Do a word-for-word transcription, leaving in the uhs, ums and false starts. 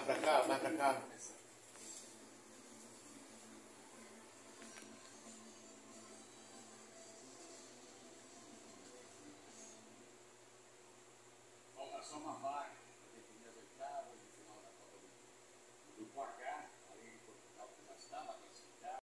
pra cá, vai pra cá. Falta só uma vaga.